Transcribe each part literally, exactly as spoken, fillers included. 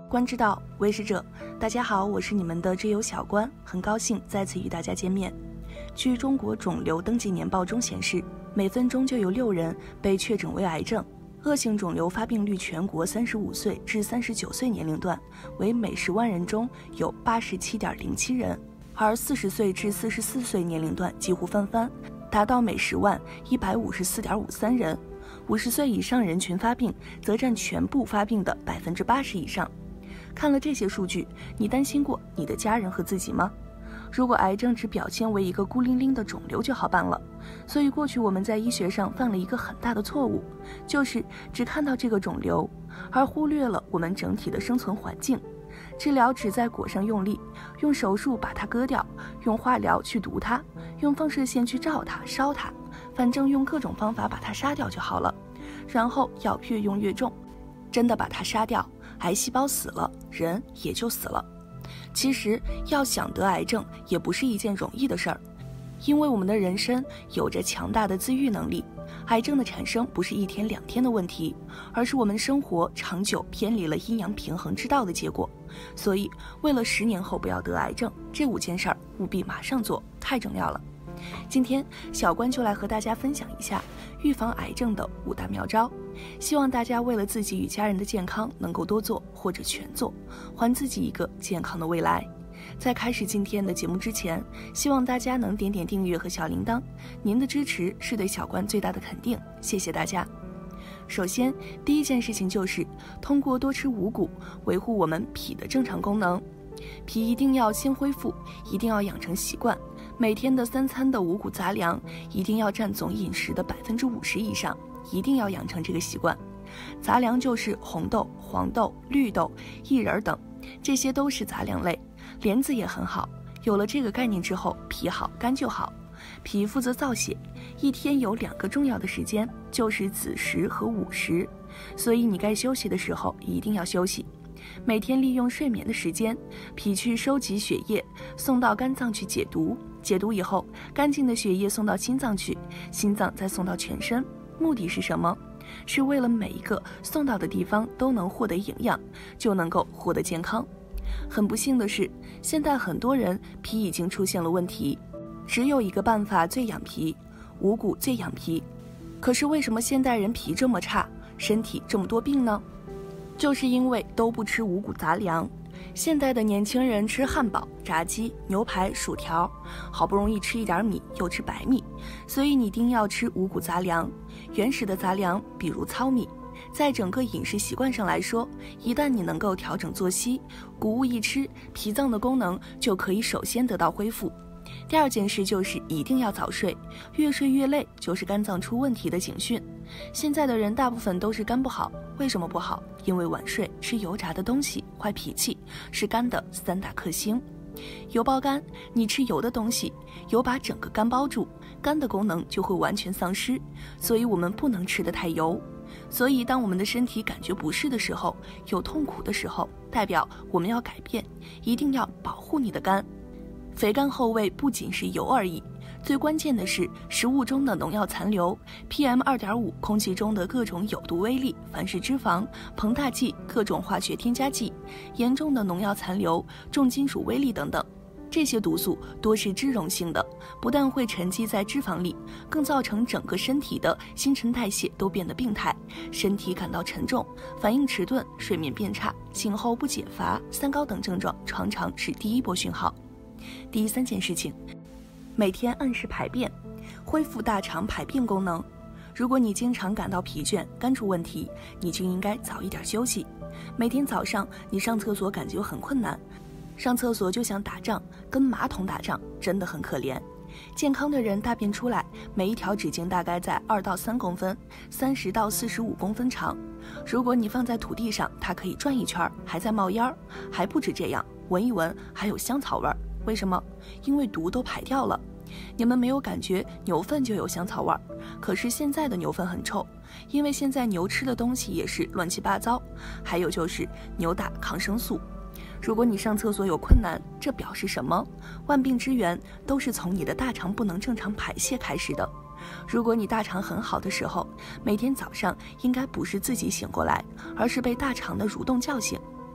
观之道，为师者。大家好，我是你们的知友小关，很高兴再次与大家见面。据中国肿瘤登记年报中显示，每分钟就有六人被确诊为癌症，恶性肿瘤发病率全国三十五岁至三十九岁年龄段为每十万人中有八十七点零七人，而四十岁至四十四岁年龄段几乎翻番，达到每十万一百五十四点五三人。五十岁以上人群发病则占全部发病的百分之八十以上。看了这些数据，你担心过你的家人和自己吗？如果癌症只表现为一个孤零零的肿瘤就好办了。所以过去我们在医学上犯了一个很大的错误，就是只看到这个肿瘤，而忽略了我们整体的生存环境。治疗只在果上用力，用手术把它割掉，用化疗去毒它，用放射线去照它烧它，反正用各种方法把它杀掉就好了。然后药越用越重，真的把它杀掉，癌细胞死了，人也就死了。其实要想得癌症也不是一件容易的事儿，因为我们的人参有着强大的自愈能力。癌症的产生不是一天两天的问题，而是我们生活长久偏离了阴阳平衡之道的结果。所以为了十年后不要得癌症，这五件事儿务必马上做，太重要了。今天小关就来和大家分享一下预防癌症的五大妙招，希望大家为了自己与家人的健康能够多做或者全做，还自己一个健康的未来。在开始今天的节目之前，希望大家能点点订阅和小铃铛，您的支持是对小关最大的肯定，谢谢大家。首先，第一件事情就是通过多吃五谷维护我们脾的正常功能。脾一定要先恢复，一定要养成习惯，每天的三餐的五谷杂粮一定要占总饮食的百分之五十以上，一定要养成这个习惯。杂粮就是红豆、黄豆、绿豆、薏仁等，这些都是杂粮类。莲子也很好，有了这个概念之后，脾好肝就好。脾负责造血，一天有两个重要的时间，就是子时和午时，所以你该休息的时候一定要休息。每天利用睡眠的时间，脾去收集血液，送到肝脏去解毒，解毒以后，干净的血液送到心脏去，心脏再送到全身。目的是什么？是为了每一个送到的地方都能获得营养，就能够获得健康。很不幸的是，现在很多人脾已经出现了问题，只有一个办法最养脾，五谷最养脾。可是为什么现代人脾这么差，身体这么多病呢？就是因为都不吃五谷杂粮。现代的年轻人吃汉堡、炸鸡、牛排、薯条，好不容易吃一点米，又吃白米，所以你一定要吃五谷杂粮。原始的杂粮，比如糙米，在整个饮食习惯上来说，一旦你能够调整作息，谷物一吃，脾脏的功能就可以首先得到恢复。第二件事就是一定要早睡，越睡越累就是肝脏出问题的警讯。现在的人大部分都是肝不好，为什么不好？因为晚睡、吃油炸的东西，坏脾气，是肝的三大克星。油包肝，你吃油的东西，油把整个肝包住，肝的功能就会完全丧失，所以我们不能吃得太油。所以当我们的身体感觉不适的时候，有痛苦的时候，代表我们要改变，一定要保护你的肝。肥肝后卫不仅是油而已，最关键的是食物中的农药残留、P M 二点五 空气中的各种有毒微粒、反式脂肪、膨大剂、各种化学添加剂、严重的农药残留、重金属微粒等等。这些毒素多是脂溶性的，不但会沉积在脂肪里，更造成整个身体的新陈代谢都变得病态，身体感到沉重，反应迟钝，睡眠变差，醒后不解乏、三高等症状常常是第一波讯号。第三件事情，每天按时排便，恢复大肠排便功能。如果你经常感到疲倦、肝出问题，你就应该早一点休息。每天早上你上厕所感觉很困难，上厕所就想打仗，跟马桶打仗，真的很可怜。健康的人大便出来，每一条直径大概在二到三公分，三十到四十五公分长。如果你放在土地上，它可以转一圈，还在冒烟儿。还不止这样，闻一闻还有香草味儿。为什么？因为毒都排掉了。你们没有感觉牛粪就有香草味儿，可是现在的牛粪很臭，因为现在牛吃的东西也是乱七八糟。还有就是牛打抗生素。如果你上厕所有困难，这表示什么？万病之源都是从你的大肠不能正常排泄开始的。如果你大肠很好的时候，每天早上应该不是自己醒过来，而是被大肠的蠕动叫醒。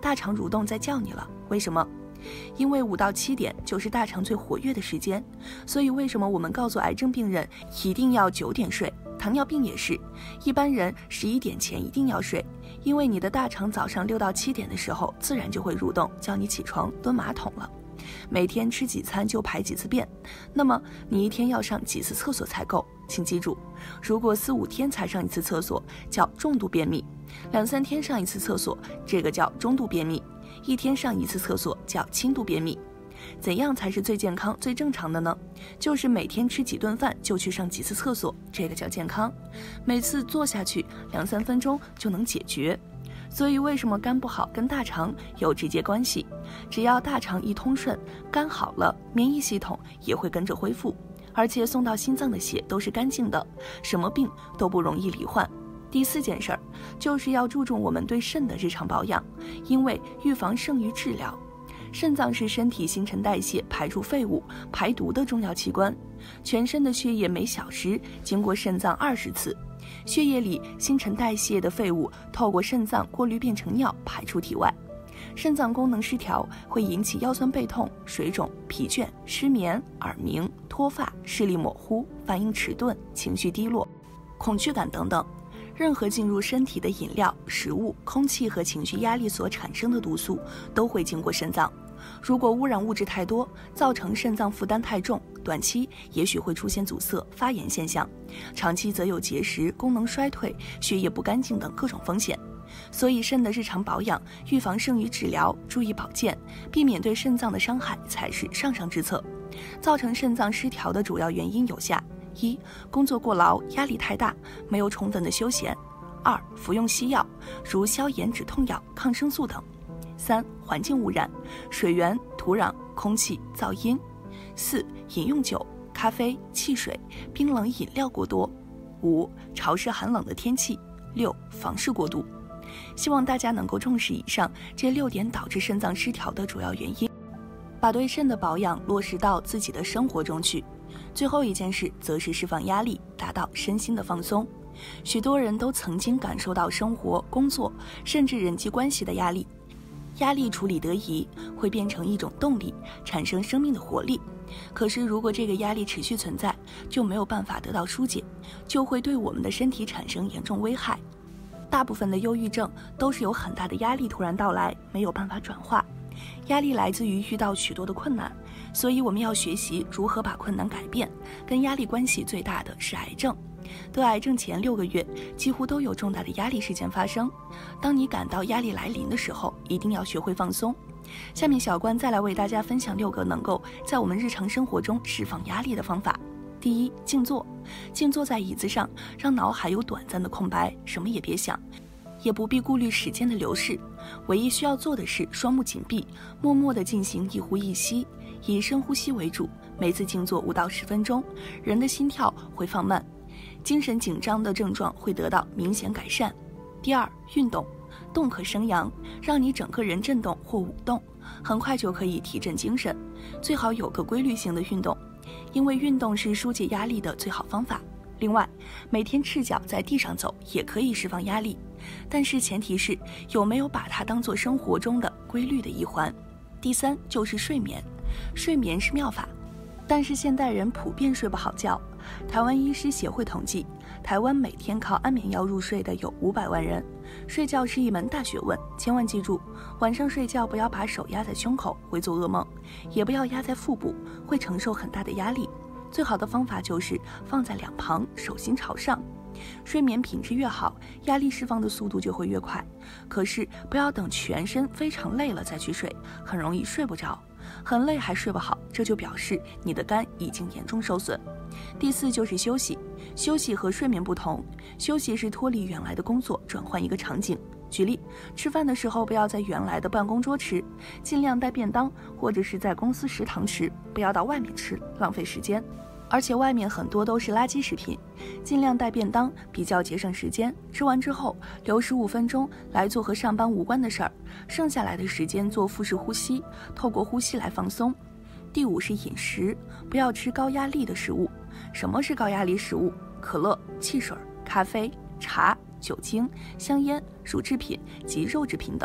大肠蠕动在叫你了。为什么？因为五到七点就是大肠最活跃的时间，所以为什么我们告诉癌症病人一定要九点睡？糖尿病也是，一般人十一点前一定要睡，因为你的大肠早上六到七点的时候自然就会蠕动，叫你起床蹲马桶了。每天吃几餐就排几次便，那么你一天要上几次厕所才够？请记住，如果四五天才上一次厕所叫重度便秘，两三天上一次厕所这个叫中度便秘，一天上一次厕所叫轻度便秘。怎样才是最健康最正常的呢？就是每天吃几顿饭就去上几次厕所，这个叫健康。每次坐下去两三分钟就能解决。所以为什么肝不好跟大肠有直接关系？只要大肠一通顺，肝好了，免疫系统也会跟着恢复，而且送到心脏的血都是干净的，什么病都不容易罹患。第四件事儿就是要注重我们对肾的日常保养，因为预防胜于治疗。肾脏是身体新陈代谢、排出废物、排毒的重要器官。全身的血液每小时经过肾脏二十次，血液里新陈代谢的废物透过肾脏过滤变成尿排出体外。肾脏功能失调会引起腰酸背痛、水肿、疲倦、失眠、耳鸣、脱发、视力模糊、反应迟钝、情绪低落、恐惧感等等。任何进入身体的饮料、食物、空气和情绪压力所产生的毒素都会经过肾脏。如果污染物质太多，造成肾脏负担太重，短期也许会出现阻塞、发炎现象，长期则有结石、功能衰退、血液不干净等各种风险。所以肾的日常保养，预防胜于治疗，注意保健，避免对肾脏的伤害才是上上之策。造成肾脏失调的主要原因有下：一、工作过劳，压力太大，没有充分的休闲；二、服用西药，如消炎止痛药、抗生素等；三、环境污染，水源、土壤、空气、噪音；四、饮用酒、咖啡、汽水、冰冷饮料过多；五、潮湿寒冷的天气；六、房事过度。希望大家能够重视以上这六点导致肾脏失调的主要原因，把对肾的保养落实到自己的生活中去。最后一件事则是释放压力，达到身心的放松。许多人都曾经感受到生活、工作甚至人际关系的压力，压力处理得宜，会变成一种动力，产生生命的活力。可是如果这个压力持续存在，就没有办法得到疏解，就会对我们的身体产生严重危害。大部分的忧郁症都是有很大的压力突然到来，没有办法转化。压力来自于遇到许多的困难，所以我们要学习如何把困难改变。跟压力关系最大的是癌症。得癌症前六个月几乎都有重大的压力事件发生。当你感到压力来临的时候，一定要学会放松。下面小关再来为大家分享六个能够在我们日常生活中释放压力的方法。第一，静坐。静坐在椅子上，让脑海有短暂的空白，什么也别想，也不必顾虑时间的流逝。唯一需要做的是双目紧闭，默默地进行一呼一吸，以深呼吸为主。每次静坐五到十分钟，人的心跳会放慢，精神紧张的症状会得到明显改善。第二，运动。动可生阳，让你整个人震动或舞动，很快就可以提振精神。最好有个规律性的运动，因为运动是疏解压力的最好方法。另外，每天赤脚在地上走也可以释放压力，但是前提是有没有把它当作生活中的规律的一环。第三，就是睡眠。睡眠是妙法，但是现代人普遍睡不好觉。台湾医师协会统计，台湾每天靠安眠药入睡的有五百万人。睡觉是一门大学问，千万记住，晚上睡觉不要把手压在胸口，会做噩梦；也不要压在腹部，会承受很大的压力。最好的方法就是放在两旁，手心朝上。睡眠品质越好，压力释放的速度就会越快。可是不要等全身非常累了再去睡，很容易睡不着。很累还睡不好，这就表示你的肝已经严重受损。第四就是休息。休息和睡眠不同，休息是脱离原来的工作，转换一个场景。举例，吃饭的时候不要在原来的办公桌吃，尽量带便当或者是在公司食堂吃，不要到外面吃，浪费时间。而且外面很多都是垃圾食品，尽量带便当，比较节省时间。吃完之后留十五分钟来做和上班无关的事儿，剩下来的时间做腹式呼吸，透过呼吸来放松。第五是饮食，不要吃高压力的食物。什么是高压力食物？可乐、汽水、咖啡、茶、酒精、香烟、乳制品及肉制品等。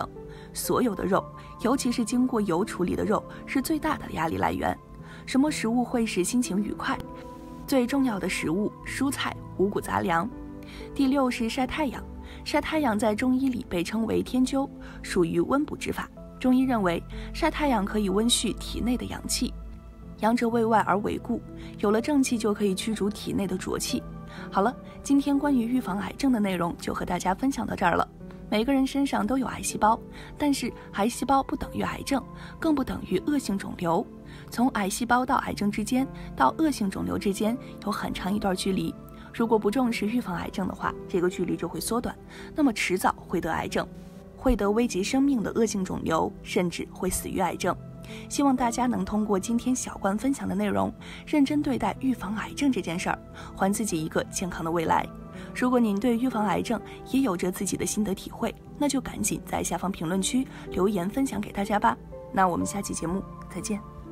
所有的肉，尤其是经过油处理的肉，是最大的压力来源。什么食物会使心情愉快？最重要的食物，蔬菜、五谷杂粮。第六是晒太阳。晒太阳在中医里被称为天灸，属于温补之法。中医认为，晒太阳可以温煦体内的阳气。阳者为外而为固，有了正气就可以驱逐体内的浊气。好了，今天关于预防癌症的内容就和大家分享到这儿了。每个人身上都有癌细胞，但是癌细胞不等于癌症，更不等于恶性肿瘤。从癌细胞到癌症之间，到恶性肿瘤之间有很长一段距离。如果不重视预防癌症的话，这个距离就会缩短，那么迟早会得癌症，会得危及生命的恶性肿瘤，甚至会死于癌症。希望大家能通过今天小关分享的内容，认真对待预防癌症这件事儿，还自己一个健康的未来。如果您对预防癌症也有着自己的心得体会，那就赶紧在下方评论区留言分享给大家吧。那我们下期节目再见。